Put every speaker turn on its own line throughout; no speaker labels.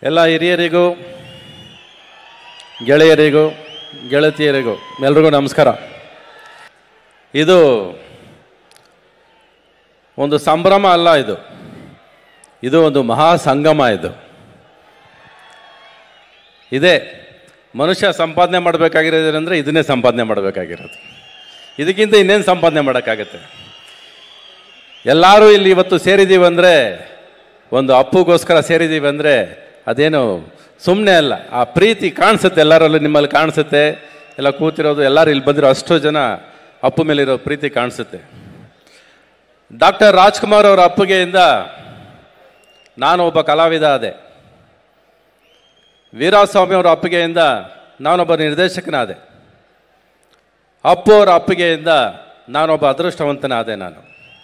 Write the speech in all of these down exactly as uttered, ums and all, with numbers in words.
ಎಲ್ಲ ಹಿರಿಯರಿಗೂ ಗೆಳೆಯರಿಗೂ ಗೆಳತಿಯರಿಗೂ ಎಲ್ರಿಗೂ ನಮಸ್ಕಾರ. ಇದು ಒಂದು ಸಂಭ್ರಮ ಅಲ್ಲ, ಇದು ಇದು ಒಂದು ಮಹಾ ಸಂಗಮ. ಇದು ಇದೇ ಮನುಷ್ಯ ಸಂಪಾದನೆ ಮಾಡಬೇಕಾಗಿರೋದಂದರೆ ಇದನ್ನೇ ಸಂಪಾದನೆ ಮಾಡಬೇಕಾಗಿರೋದು. ಇದಕ್ಕಿಂತ ಇನ್ನೇನು ಸಂಪಾದನೆ ಮಾಡೋಕ್ಕಾಗತ್ತೆ? ಎಲ್ಲರೂ ಇಲ್ಲಿ ಇವತ್ತು ಸೇರಿದ್ದೀವಿ ಅಂದರೆ, ಒಂದು ಅಪ್ಪುಗೋಸ್ಕರ ಸೇರಿದ್ದೀವಿ ಅಂದರೆ ಅದೇನು ಸುಮ್ಮನೆ ಅಲ್ಲ. ಆ ಪ್ರೀತಿ ಕಾಣಿಸುತ್ತೆ ಎಲ್ಲರಲ್ಲೂ, ನಿಮ್ಮಲ್ಲಿ ಕಾಣಿಸುತ್ತೆ. ಎಲ್ಲ ಕೂತಿರೋದು, ಎಲ್ಲರೂ ಇಲ್ಲಿ ಬಂದಿರೋ ಅಷ್ಟು ಜನ ಅಪ್ಪು ಮೇಲಿರೋ ಪ್ರೀತಿ ಕಾಣಿಸುತ್ತೆ. ಡಾಕ್ಟರ್ ರಾಜ್ಕುಮಾರ್ ಅವರ ಅಪ್ಪುಗೆಯಿಂದ ನಾನು ಒಬ್ಬ ಕಲಾವಿದ ಆದೆ. ವೀರಸ್ವಾಮಿ ಅವರ ಅಪ್ಪಿಗೆಯಿಂದ ನಾನೊಬ್ಬ ನಿರ್ದೇಶಕನಾದೆ. ಅಪ್ಪು ಅವರ ಅಪ್ಪಿಗೆಯಿಂದ ನಾನೊಬ್ಬ ಅದೃಷ್ಟವಂತನಾದೆ. ನಾನು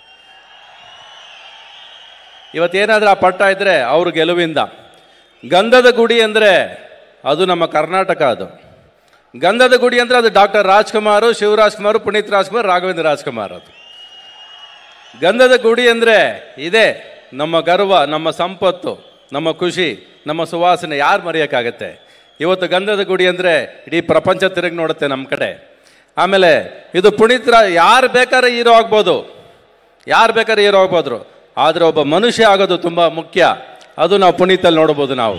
ಇವತ್ತೇನಾದರೂ ಆ ಪಟ್ಟ ಇದ್ದರೆ ಅವ್ರ ಗೆಲುವಿಂದ. ಗಂಧದ ಗುಡಿ ಅಂದರೆ ಅದು ನಮ್ಮ ಕರ್ನಾಟಕ. ಅದು ಗಂಧದ ಗುಡಿ ಅಂದರೆ ಅದು ಡಾಕ್ಟರ್ ರಾಜ್ಕುಮಾರು, ಶಿವರಾಜ್ಕುಮಾರು, ಪುನೀತ್ ರಾಜ್ಕುಮಾರ್, ರಾಘವೇಂದ್ರ ರಾಜ್ಕುಮಾರ್. ಅದು ಗಂಧದ ಗುಡಿ ಅಂದರೆ ಇದೇ ನಮ್ಮ ಗರ್ವ, ನಮ್ಮ ಸಂಪತ್ತು, ನಮ್ಮ ಖುಷಿ, ನಮ್ಮ ಸುವಾಸನೆ. ಯಾರು ಮರೆಯೋಕ್ಕಾಗತ್ತೆ? ಇವತ್ತು ಗಂಧದ ಗುಡಿ ಅಂದರೆ ಇಡೀ ಪ್ರಪಂಚ ತಿರುಗಿ ನೋಡುತ್ತೆ ನಮ್ಮ ಕಡೆ. ಆಮೇಲೆ ಇದು ಪುನೀತ್ ರಾ ಯಾರು ಬೇಕಾದ್ರೆ ಹೀರೋ ಆಗ್ಬೋದು, ಯಾರು ಬೇಕಾದ್ರೆ ಹೀರೋ ಆಗ್ಬೋದ್ರು, ಆದರೆ ಒಬ್ಬ ಮನುಷ್ಯ ಆಗೋದು ತುಂಬ ಮುಖ್ಯ. ಅದು ನಾವು ಪುನೀತಲ್ಲಿ ನೋಡ್ಬೋದು. ನಾವು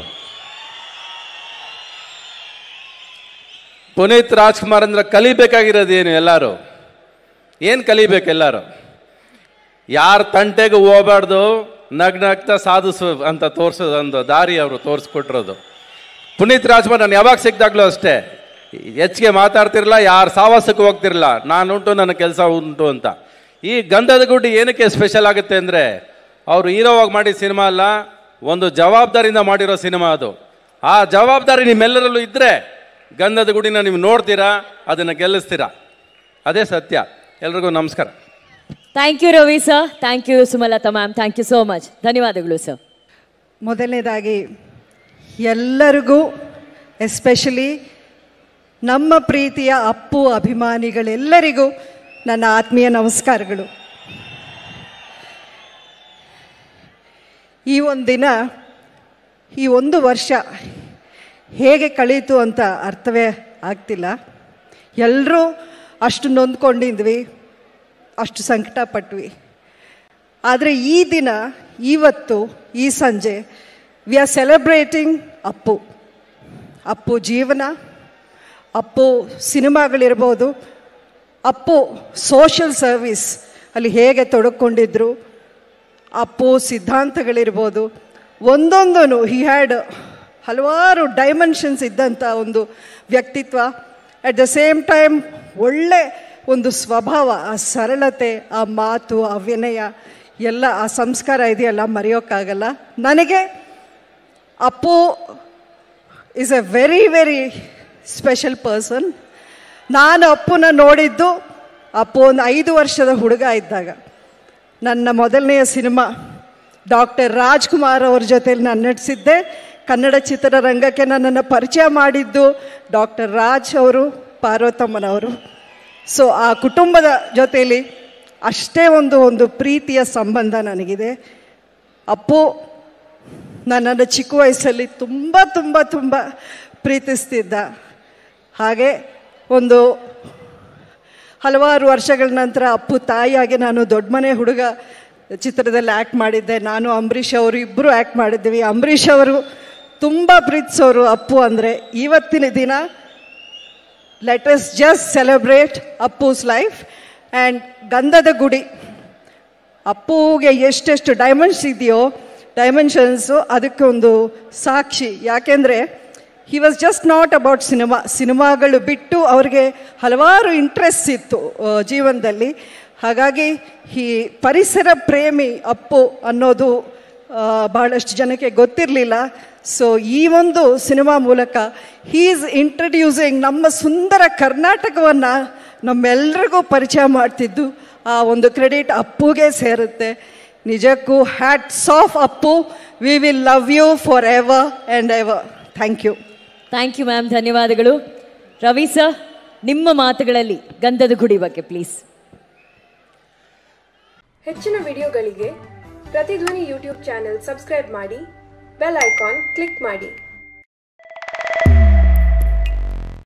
ಪುನೀತ್ ರಾಜ್ಕುಮಾರ್ ಅಂದ್ರೆ ಕಲಿಬೇಕಾಗಿರೋದು ಏನು? ಎಲ್ಲರೂ ಏನು ಕಲಿಬೇಕು? ಎಲ್ಲರೂ ಯಾರ ತಂಟೆಗೂ ಹೋಗಬಾರ್ದು, ನಗ್ನಗ್ತಾ ಸಾಧಿಸು ಅಂತ ತೋರಿಸೋದು ಒಂದು ದಾರಿ ಅವರು ತೋರಿಸ್ಕೊಟ್ಟಿರೋದು. ಪುನೀತ್ ರಾಜ್ಕುಮಾರ್ ನಾನು ಯಾವಾಗ ಸಿಕ್ಕಿದಾಗಲೂ ಅಷ್ಟೇ, ಹೆಚ್ಚಿಗೆ ಮಾತಾಡ್ತಿರಲಿಲ್ಲ, ಯಾರು ಸಾವಾಸಕ್ಕೆ ಹೋಗ್ತಿರಲಿಲ್ಲ. ನಾನುಂಟು, ನನ್ನ ಕೆಲಸ ಉಂಟು ಅಂತ. ಈ ಗಂಧದ ಗುಡಿ ಏನಕ್ಕೆ ಸ್ಪೆಷಲ್ ಆಗುತ್ತೆ ಅಂದರೆ, ಅವರು ಹೀರೋವಾಗಿ ಮಾಡಿದ ಸಿನಿಮಾ ಅಲ್ಲ, ಒಂದು ಜವಾಬ್ದಾರಿಯಿಂದ ಮಾಡಿರೋ ಸಿನಿಮಾ ಅದು. ಆ ಜವಾಬ್ದಾರಿ ನಿಮ್ಮೆಲ್ಲರಲ್ಲೂ ಇದ್ದರೆ ಗಂಧದ ಗುಡಿನ ನೀವು ನೋಡ್ತೀರಾ, ಅದನ್ನು ಗೆಲ್ಲಿಸ್ತೀರಾ. ಅದೇ ಸತ್ಯ. ಎಲ್ರಿಗೂ ನಮಸ್ಕಾರ.
Thank you Ravi sir, thank you Sumalatha ma'am, thank you so much. ಧನ್ಯವಾದಗಳು ಸರ್.
ಮೊದಲನೇದಾಗಿ ಎಲ್ಲರಿಗೂ, ಎಸ್ಪೆಷಲಿ ನಮ್ಮ ಪ್ರೀತಿಯ ಅಪ್ಪು ಅಭಿಮಾನಿಗಳೆಲ್ಲರಿಗೂ ನನ್ನ ಆತ್ಮೀಯ ನಮಸ್ಕಾರಗಳು. ಈ ಒಂದು ದಿನ, ಈ ಒಂದು ವರ್ಷ ಹೇಗೆ ಕಳೀತು ಅಂತ ಅರ್ಥವೇ ಆಗ್ತಿಲ್ಲ. ಎಲ್ಲರೂ ಅಷ್ಟು ನೊಂದ್ಕೊಂಡಿದ್ವಿ, ಅಷ್ಟು ಸಂಕಟ ಪಟ್ವಿ. ಆದರೆ ಈ ದಿನ, ಇವತ್ತು, ಈ ಸಂಜೆ we are celebrating Appu. Appu ಜೀವನ, ಅಪ್ಪು ಸಿನಿಮಾಗಳಿರ್ಬೋದು, ಅಪ್ಪು ಸೋಷಿಯಲ್ ಸರ್ವಿಸ್ ಅಲ್ಲಿ ಹೇಗೆ ತೊಡಕೊಂಡಿದ್ರು, ಅಪ್ಪು ಸಿದ್ಧಾಂತಗಳಿರ್ಬೋದು, ಒಂದೊಂದೂ ಹಿ ಹ್ಯಾಡ್ ಹಲವಾರು ಡೈಮೆನ್ಷನ್ಸ್ ಇದ್ದಂಥ ಒಂದು ವ್ಯಕ್ತಿತ್ವ. ಅಟ್ ದ ಸೇಮ್ ಟೈಮ್ ಒಳ್ಳೆ ಒಂದು ಸ್ವಭಾವ, ಆ ಸರಳತೆ, ಆ ಮಾತು, ಆ ವಿನಯ ಎಲ್ಲ, ಆ ಸಂಸ್ಕಾರ ಇದೆಯಲ್ಲ, ಮರೆಯೋಕ್ಕಾಗಲ್ಲ. ನನಗೆ Appu is a very very special person. ನಾನು ಅಪ್ಪುನ ನೋಡಿದ್ದು, ಅಪ್ಪು ಒಂದು ಐದು ವರ್ಷದ ಹುಡುಗ ಇದ್ದಾಗ. ನನ್ನ ಮೊದಲನೆಯ ಸಿನಿಮಾ ಡಾಕ್ಟರ್ ರಾಜ್ಕುಮಾರ್ ಅವ್ರ ಜೊತೆಲಿ ನಾನು ನಟಿಸಿದ್ದೆ. ಕನ್ನಡ ಚಿತ್ರರಂಗಕ್ಕೆ ನನ್ನನ್ನು ಪರಿಚಯ ಮಾಡಿದ್ದು ಡಾಕ್ಟರ್ ರಾಜ್ ಅವರು, ಪಾರ್ವತಮ್ಮನವರು. ಸೊ ಆ ಕುಟುಂಬದ ಜೊತೆಯಲ್ಲಿ ಅಷ್ಟೇ ಒಂದು ಒಂದು ಪ್ರೀತಿಯ ಸಂಬಂಧ ನನಗಿದೆ. ಅಪ್ಪು ನನ್ನನ್ನು ಚಿಕ್ಕ ವಯಸ್ಸಲ್ಲಿ ತುಂಬ ತುಂಬ ತುಂಬ ಪ್ರೀತಿಸ್ತಿದ್ದ. ಹಾಗೆ ಒಂದು ಹಲವಾರು ವರ್ಷಗಳ ನಂತರ ಅಪ್ಪು ತಾಯಿಯಾಗಿ ನಾನು ದೊಡ್ಡ ಮನೆ ಹುಡುಗ ಚಿತ್ರದಲ್ಲಿ ಆ್ಯಕ್ಟ್ ಮಾಡಿದ್ದೆ. ನಾನು ಅಂಬರೀಷ್ ಅವರು ಇಬ್ಬರು ಆ್ಯಕ್ಟ್ ಮಾಡಿದ್ದೀವಿ. ಅಂಬರೀಷ್ ಅವರು ತುಂಬ ಪ್ರೀತಿಸೋರು ಅಪ್ಪು ಅಂದರೆ. ಇವತ್ತಿನ ದಿನ let us just celebrate Appu's life. And Gandhada Gudi ಅಪ್ಪುಗೆ ಎಷ್ಟೆಷ್ಟು ಡೈಮೆನ್ಷನ್ಸ್ ಇದೆಯೋ, ಡೈಮೆನ್ಷನ್ಸು ಅದಕ್ಕೆ ಒಂದು ಸಾಕ್ಷಿ. ಯಾಕೆಂದರೆ he was just not about cinema. ಸಿನಿಮಾಗಳು ಬಿಟ್ಟು ಅವ್ರಿಗೆ ಹಲವಾರು ಇಂಟ್ರೆಸ್ಟ್ ಇತ್ತು ಜೀವನದಲ್ಲಿ. ಹಾಗಾಗಿ ಈ ಪರಿಸರ ಪ್ರೇಮಿ ಅಪ್ಪು ಅನ್ನೋದು ಬಹಳಷ್ಟು ಜನಕ್ಕೆ ಗೊತ್ತಿರಲಿಲ್ಲ. ಸೊ ಈ ಒಂದು ಸಿನಿಮಾ ಮೂಲಕ ಹೀ ಈಸ್ ಇಂಟ್ರಡ್ಯೂಸಿಂಗ್ ನಮ್ಮ ಸುಂದರ ಕರ್ನಾಟಕವನ್ನು ನಮ್ಮೆಲ್ಲರಿಗೂ ಪರಿಚಯ ಮಾಡ್ತಿದ್ದು. ಆ ಒಂದು ಕ್ರೆಡಿಟ್ ಅಪ್ಪುಗೆ ಸೇರುತ್ತೆ. ನಿಜಕ್ಕೂ hats off Appu. We will love you forever and ever. Thank you.
Thank you ma'am, ಧನ್ಯವಾದಗಳು. ರವಿ ಸರ್, ನಿಮ್ಮ ಮಾತುಗಳಲ್ಲಿ ಗಂಧದ ಗುಡಿ ಬಗ್ಗೆ ಪ್ಲೀಸ್.
ಹೆಚ್ಚಿನ ವಿಡಿಯೋಗಳಿಗೆ ಪ್ರತಿಧ್ವನಿ ಯೂಟ್ಯೂಬ್ ಚಾನೆಲ್ ಸಬ್ಸ್ಕ್ರೈಬ್ ಮಾಡಿ, ಬೆಲ್ ಐಕಾನ್ ಕ್ಲಿಕ್ ಮಾಡಿ.